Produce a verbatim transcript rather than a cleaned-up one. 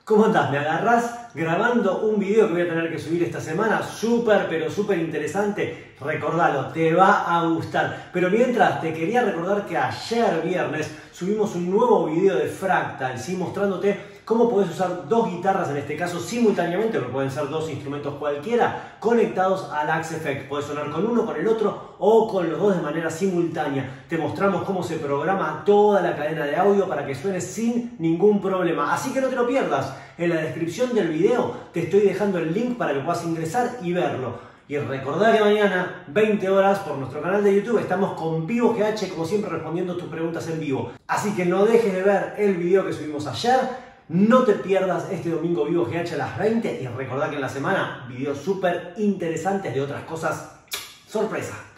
¿Cómo andás? ¿Me agarrás grabando un video que voy a tener que subir esta semana? Súper, pero súper interesante. Recordalo, te va a gustar. Pero mientras, te quería recordar que ayer viernes subimos un nuevo video de Fractal, ¿sí? Mostrándote cómo podés usar dos guitarras, en este caso simultáneamente, que pueden ser dos instrumentos cualquiera, conectados al Axe Effect. Podés sonar con uno, con el otro o con los dos de manera simultánea. Te mostramos cómo se programa toda la cadena de audio para que suene sin ningún problema. Así que no te lo pierdas. En la descripción del video te estoy dejando el link para que puedas ingresar y verlo. Y recordá que mañana, veinte horas, por nuestro canal de YouTube, estamos con Vivo G H, como siempre, respondiendo tus preguntas en vivo. Así que no dejes de ver el video que subimos ayer. No te pierdas este domingo Vivo G H a las veinte. Y recordá que en la semana, videos súper interesantes de otras cosas. Sorpresa.